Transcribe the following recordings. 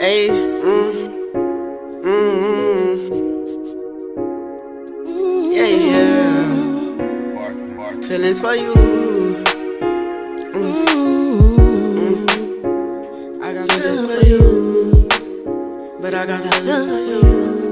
Ayy, yeah. Feelings for you. I got feelings for you, but I got feelings for you.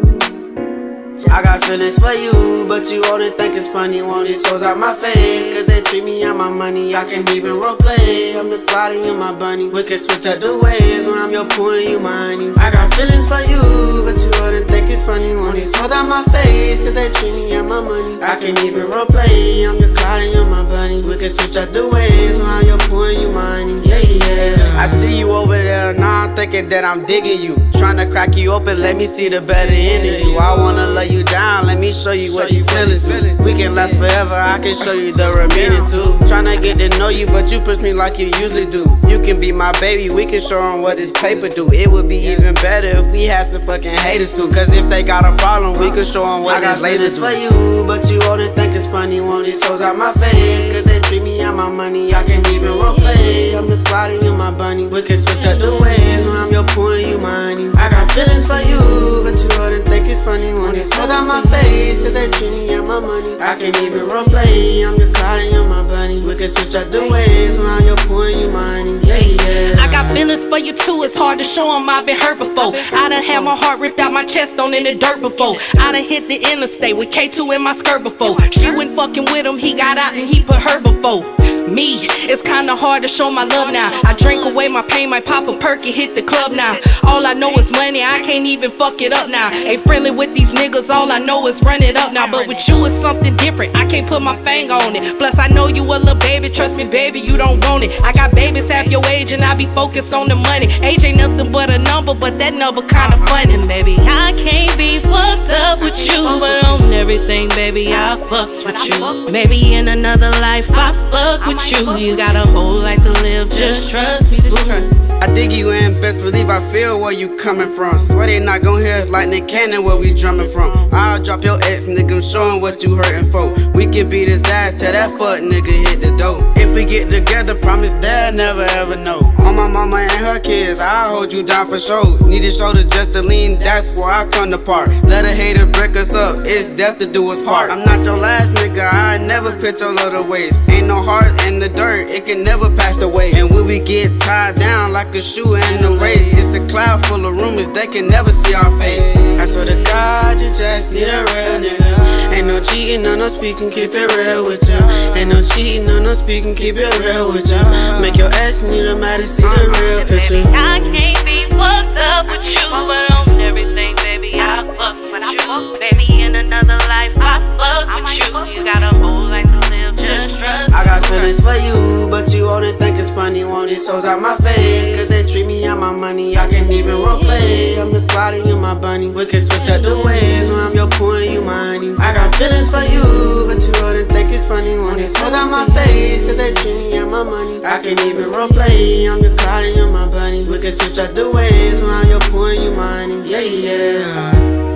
I got feelings for you, but you only think it's funny. Want these hoes out my face, cause they treat me and my money. I can't even roleplay, I'm the Cloudy and my bunny. We can switch up the ways, when I'm your pool and you mine. I got feelings for you, but you only think it's funny. Want these hoes out my face, cause they treat me and my money. I can't even roleplay, I'm your Cloudy and my bunny. We can switch up the ways, when I'm your pool and you mine. Yeah. I see you over there, now I'm thinking that I'm digging you. Tryna crack you open, let me see the better in you. I wanna lay you down, let me show you what these feelings do. We can last forever, I can show you the remaining too. Tryna get to know you, but you push me like you usually do. You can be my baby, we can show them what this paper do. It would be even better if we had some fucking haters too. Cause if they got a problem, we can show them what this latest do. I got feelings for you, but you only think it's funny. Want these hoes out my face, cause they treat me and my money. I can't even roleplay, I'm the Cloudy and my bunny. We can switch up the ways, when I'm your pool and you mine. I got feelings for you, but you only think it's funny. Want these hoes out my face, cause they treat me and my money. I can't even roleplay, I'm your Cloudy and my bunny. We can switch up the ways, when I'm your pool and you mine. Yeah. I got feelings for you too, it's hard to show them I've been hurt before. I done had my heart ripped out my chest on in the dirt before. I done hit the interstate with K2 in my skirt before. She went fucking with him, he got out and he put her before me. It's kinda hard to show my love now. I drink away my pain, might pop a perk and hit the club now. All I know is money, I can't even fuck it up now. Ain't friendly with these niggas, all I know is run it up now. But with you it's something different, I can't put my finger on it. Plus I know you a little baby, trust me baby, you don't want it. I got babies half your age and I be focused on the money. Age ain't nothing but a number, but that number kinda funny. And baby, I can't be fucked up with you, but on everything, baby, I fucks with you. Maybe in another life I fuck with you. You got a whole life to live, just trust me, I dig you and best believe I feel where you coming from. Swear they not gon' hear us like Nick Cannon where we drumming from. I'll drop your ex nigga, I'm showing what you hurting for. We can beat his ass till that fuck nigga hit the door. If we get together, promise they'll never ever know. On my mama and her kids, I'll hold you down for sure. Need a shoulder just to lean, that's where I come to part. Let a hater break us up, it's death to do us part. I'm not your last nigga, I never pitch your little waist. Ain't no heart in the dirt, it can never pass the waist. And when we get tied down like a shoe in a race, it's a cloud full of rumors, they can never see our face. I swear to God, you just need a real nigga. Ain't no cheating, no speaking, keep it real with you. Ain't no cheating, no speaking, keep it real with you. Make your ass need a matter, see the real picture. baby, I can't be fucked up with you, but on everything, baby, I fuck with you. Baby, in another life, I fuck with you. You got a whole life to live, just trust me. I got feelings for you, but you only think it's funny. Want these hoes out my face, cause they treat me and my money. I can't even roleplay, I'm the Cloudy and my bunny. We can switch up the ways, when I'm your pool and you mine. I got feelings for you, but you only think it's funny. Want these hoes out my face, cause they treat me and my money. I can't even roleplay, I'm the Cloudy and my bunny. We can switch up the ways, when I'm your pool and you mine. Yeah.